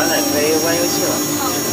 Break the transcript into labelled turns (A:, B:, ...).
A: 完了，可以玩游戏了。